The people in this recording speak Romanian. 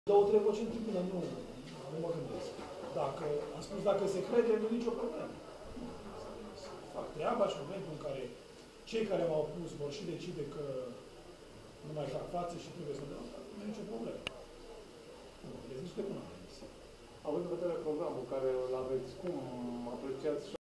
Două, trei voci în tribună, nu mă gândesc. Am spus dacă se crede, nu e nicio problemă. Fac treaba și în momentul în care cei care m-au pus vor și decide că nu mai fac față și trebuie să dau, nu e nicio problemă. Nu, le zic că nu am. Având în vedere programul care îl aveți, cum apreciați